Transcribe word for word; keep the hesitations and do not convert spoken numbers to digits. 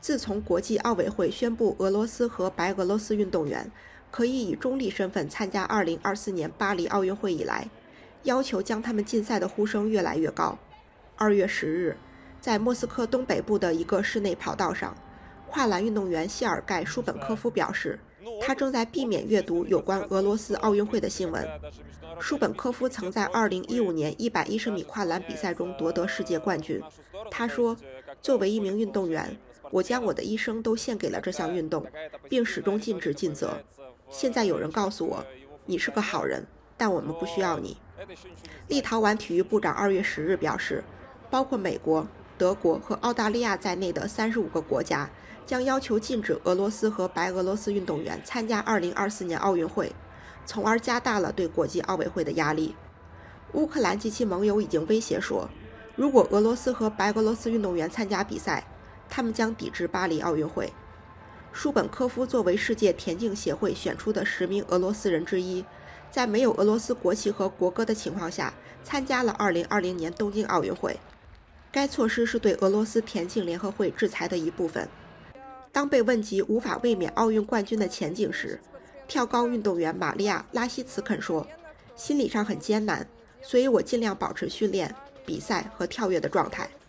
自从国际奥委会宣布俄罗斯和白俄罗斯运动员可以以中立身份参加二零二四年巴黎奥运会以来，要求将他们禁赛的呼声越来越高。二月十日，在莫斯科东北部的一个室内跑道上，跨栏运动员谢尔盖·舒本科夫表示，他正在避免阅读有关俄罗斯奥运会的新闻。舒本科夫曾在二零一五年一百一十米跨栏比赛中夺得世界冠军。他说，作为一名运动员，我将我的一生都献给了这项运动，并始终尽职尽责。现在有人告诉我，你是个好人，但我们不需要你。立陶宛体育部长二月十日表示，包括美国、德国和澳大利亚在内的三十五个国家将要求禁止俄罗斯和白俄罗斯运动员参加二零二四年奥运会，从而加大了对国际奥委会的压力。乌克兰及其盟友已经威胁说，如果俄罗斯和白俄罗斯运动员参加比赛，他们将抵制巴黎奥运会。舒本科夫作为世界田径协会选出的十名俄罗斯人之一，在没有俄罗斯国旗和国歌的情况下参加了二零二零年东京奥运会。该措施是对俄罗斯田径联合会制裁的一部分。当被问及无法卫冕奥运冠军的前景时，跳高运动员玛利亚·拉希茨肯说，心理上很艰难，所以我尽量保持训练、比赛和跳跃的状态。